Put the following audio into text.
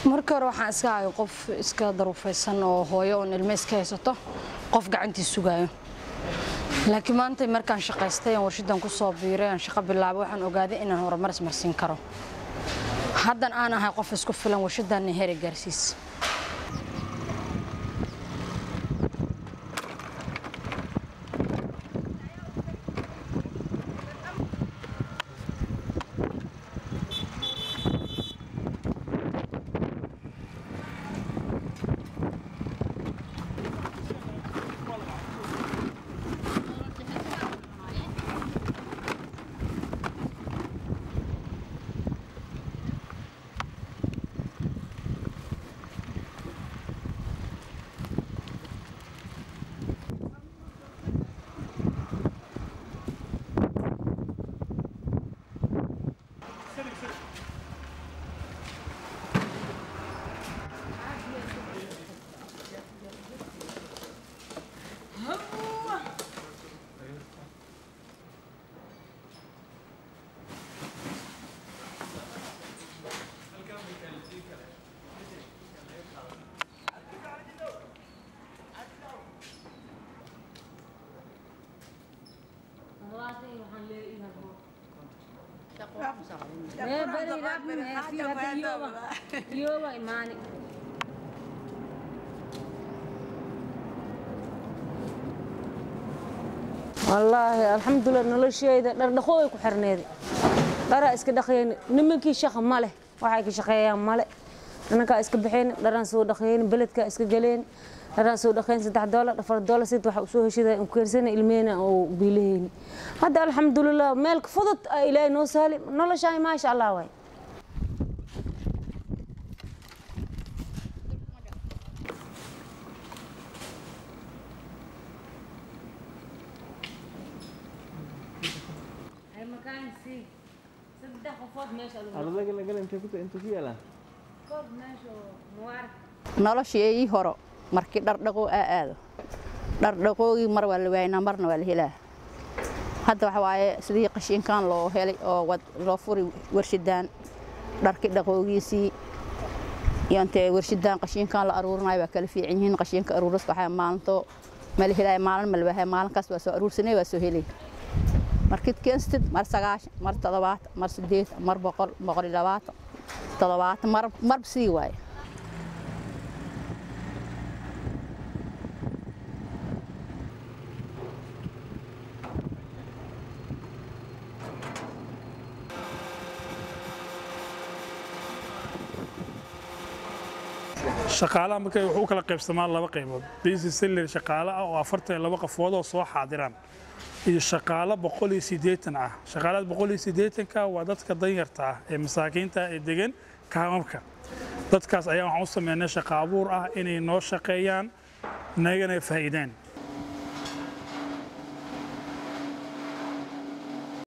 marka hore waxaan iska hayo qof iska daruufaysan oo hooyo oo ilmo iska haysato qof gacantiisa sugayo laakiin maanta markaan shaqaystay aan warshadan ku soo biiray aan shaqo bilaabay waxaan ogaaday inaan horumar ismarsiin karo haddan aan ahay qof isku filan warshadan heer gaarsiis والله الحمد لله نلشي دردخوي ku xirneedi dara iska dhaqeen nimankii shaqo ma leh waxay ka shaqeeyaan ma leh anaka iska bixin daran soo dhaqeen beledka iska galeen daran soo dhaqeen $3 $4 sid waxa soo heshiday in keersana ilmeena oo biileen hada alxamdulillah meel fudud ilaahay noo saalim noloshay ma sha Allah way noloshii horo markii dhardhaqo aado dhardhaqoogii mar waa la waayna marna waa la helaa hadda waxa waaye sidii qashinkan loo helay oo loo furi warshadan dharkii dhaqoogiisii yante warshadan qashinkan la aruurinayo waa kala fiican yihiin qashinka aruuris waxa maalinto ma la helay maalin ma la waayay maalinkaas waa soo aruursanay waa soo helay markii keenstid mar 9 mar 7 mar 8 mar 100 120 7 mar sii waay shaqaalaha markay wuxuu kala qaybsamaan laba qaybood basic salary shaqaalaha oo 42 qofood oo soo xaadiraan iyo shaqaale 180 ah shaqaalaha 180 ka waa dadka danyarta ah ee masaakiinta ee degan kaamamka dadkaas ayaa waxaan u sameeynaa shaqo abuur ah inay noo shaqeeyaan nagana faa'iideen